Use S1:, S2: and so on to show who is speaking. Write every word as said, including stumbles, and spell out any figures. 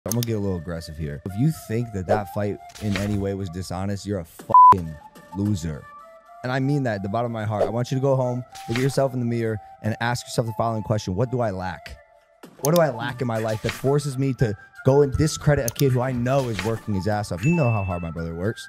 S1: I'm gonna get a little aggressive here. If you think that that fight in any way was dishonest, you're a fucking loser. And I mean that at the bottom of my heart. I want you to go home, look at yourself in the mirror, and ask yourself the following question. What do I lack? What do I lack in my life that forces me to go and discredit a kid who I know is working his ass off? You know how hard my brother works.